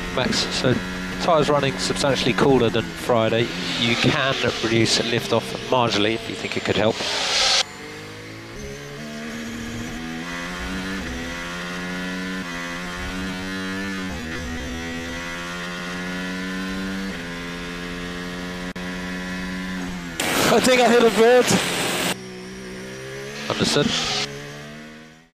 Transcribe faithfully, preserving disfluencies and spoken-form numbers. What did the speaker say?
Max. So tyres running substantially cooler than Friday. You can reduce lift off marginally if you think it could help. I think I hit a bird. Understood.